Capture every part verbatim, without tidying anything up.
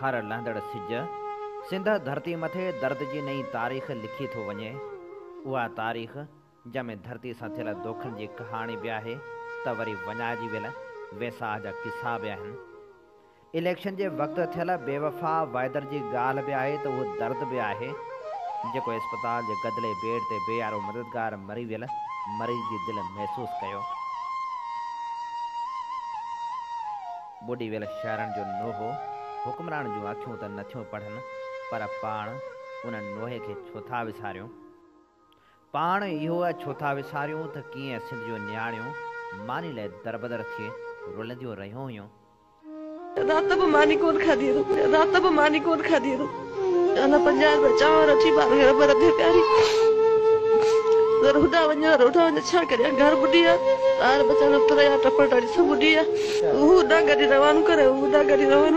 हर लहंदड़ सिज सिंध धरती मथे दर्द जी नई तारीख़ लिखी थो वञे। उहा तारीख़ जंहिंमें धरती सां थियल दोखनि जी कहाणी बि आहे त वरी वञाइजी वियल वेसाह जा किसा बि आहिनि। इलेक्शन जे वक़्तु थियल बेवफ़ा वाइदर जी ॻाल्हि बि आहे त उहो दर्द बि आहे जेको अस्पताल जे गदिले बेड ते बेयारो मददगार मरी वियल मरीज़ जी दिलि महसूसु कयो। ॿुॾी वियल शहरनि जो नोहो हुक्मरान जूं अखियूं त नथियूं पढ़नि, पर पाण उन नोहे खे छो था विसारियूं? पाण इहो छो था विसारियूं त कीअं सिंध जूं नियाणियूं मानी लाइ दरबदर थी रुलंदियूं रहियूं हुयूं। रात बि मानी कोन खाधी रात बि मानी कोन खाधी अन पंजाब में चांवर अची बार घर पर थे प्यारी रोडा वञो रोडा वञो छा करे घर बुढ़ी आहे ॿार बच्चा तरया टपर टाड़ी सब बुढ़ी आहे हू ना गॾी रवान करे हू ना गॾी रवान।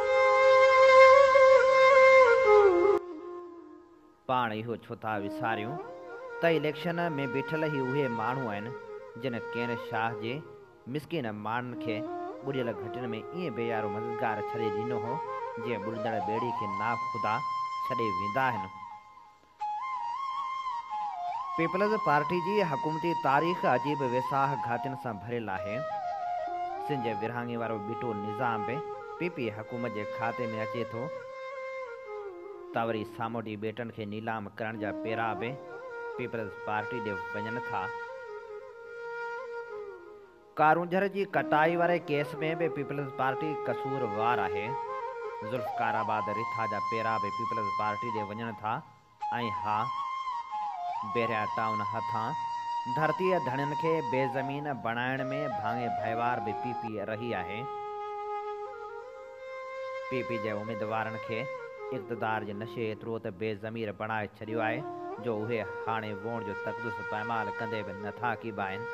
पाण इहो छो था विसारियूं त इलेक्शन में बीठल ई उहे माण्हू आहिनि जिन केन शाह जे मिसकिन माण्हुनि खे ॿुॾियल घटियुनि में ईअं बेयारो मददगार छॾे ॾिनो हो जीअं ॿुॾंदड़ ॿेड़ी खे ना ख़ुदा छॾे वेंदा आहिनि। पीपल्स पार्टी जी हुकूमती तारीख़ अजीब वेसाह घातियुनि सां भरियल आहे। सिंध जे विरहाङे वारो बीटो निज़ाम बि पी पी हुकूमत जे खाते में अचे थो त वरी सामूंडी बेटनि खे नीलाम करण जा पेरा बि पीपल्स पार्टी ॾे वञनि था। कारूंझर जी कटाई वारे केस में बि पीपल्स पार्टी कसूरवार आहे। ज़ुल्फ़कार आबाद रिथा जा पेरा बि पीपल्स पार्टी ॾे वञनि था ऐं हा बेरिया टाउन हथां धरतीअ धणियुनि खे बेज़मीन बणाइण में भाङे भयवार बि पी पी रही आहे। पी पी जे उम्मीदवारनि खे इक़्तिदार जे नशे एतिरो त बेज़मीर बणाए छॾियो आहे जो उहे हाणे वोट जो तक़दुस पायमाल कंदे बि नथा कीबाइनि।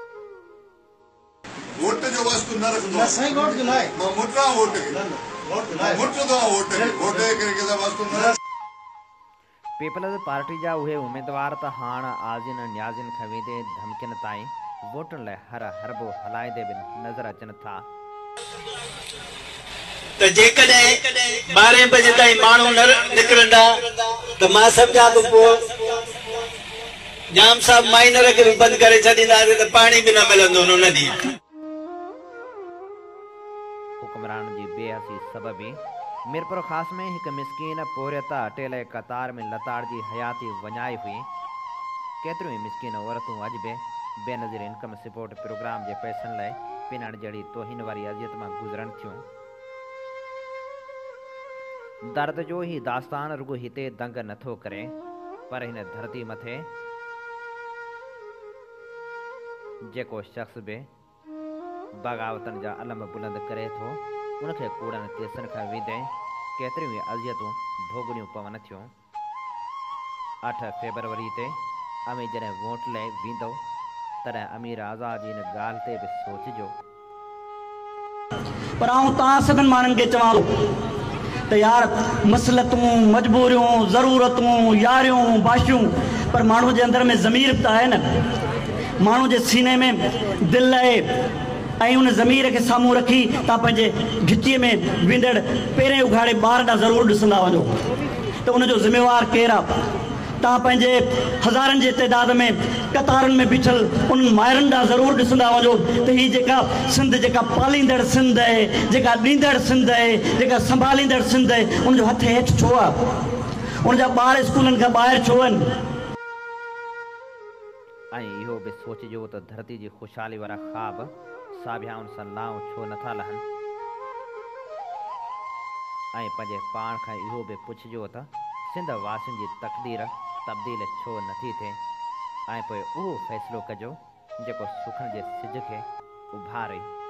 वोट जो वास्तो न रखंदो न सही वोट जो लाइ मां मुट्रा वोट वोट जो लाइ वोट जो वोट वोट करे के वास्तो न। पीपल्स पार्टी जा उहे उम्मीदवार त हाणे आज़िन न्याज़िन खां वेंदे धमकियुनि ताईं वोटनि लाइ हर हरबो हलाईंदे बि नज़र अचनि था। त जेकॾहिं ॿारहें बजे ताईं माण्हू न निकिरंदा त मां सम्झां थो पोइ जाम साहब माइनर खे बि बंदि करे छॾींदासीं त पाणी बि न मिलंदो हुन ॾींहुं। हुक्मरान जी बेहसी सबबि मीरपुर ख़ास में हिकु मिसकीन पोरियत अटेले कतार में लताड़जी हयाती वञाई हुई। केतिरियूं ई मिसकीन औरतूं अॼु बि बेनज़ीर इनकम सपोर्ट प्रोग्राम जे पैसनि लाइ पिनण जहिड़ी तोहिन वारी अज़ियत मां गुज़रनि थियूं। दर्द जो ही दास्तान रुगो हिते दंग नथो करे, पर हिन धरती मथे जेको शख़्स बि बग़ावतनि जा अलम बुलंद करे थो उनखे कूड़नि केसनि खां वेंदे केतिरियूं ई अज़ियतूं भोगणियूं पवनि थियूं। अठ फेबरवरी ते अमीर जॾहिं वोट लाइ वेंदो तॾहिं अमीर आज़ाद जी हिन ॻाल्हि ते बि सोचिजो। पर आउं तव्हां सभिनि माण्हुनि खे चवां त यार मसलतूं मजबूरियूं ज़रूरतूं यारियूं बाशियूं पर माण्हू जे अंदर में ज़मीर बि त आहे न। माण्हू जे सीने में दिलि आहे ऐं उन ज़मीर खे साम्हूं रखी तव्हां पंहिंजे घिटीअ में वेंदड़ पहिरें उघाड़े ॿार ॾांहुं ज़रूरु ॾिसंदा वञो त उनजो ज़िम्मेवार केरु आहे। तव्हां पंहिंजे हज़ारनि जे तइदाद में कतारुनि में बीठल उन माइरनि ॾांहुं ज़रूरु ॾिसंदा वञो त हीअ जेका सिंध जेका पालींदड़ सिंध आहे जेका ॾींदड़ सिंध आहे जेका संभालींदड़ सिंध आहे उनजो हथ हेठि छो आहे, उनजा ॿार स्कूलनि खां ॿाहिरि छो आहिनि। ऐं इहो बि सोचिजो त धरती जी ख़ुशहाली वारा ख़्वाब साबियाउनि सां लाऊं छो नथा लहनि। ऐं पंहिंजे पाण खां इहो बि पुछिजो त सिंध वासियुनि जी तक़दीर तब्दील छो नथी थिए ऐं पोइ उहो फ़ैसिलो कजो जेको सुखनि जे सिज खे उभारे।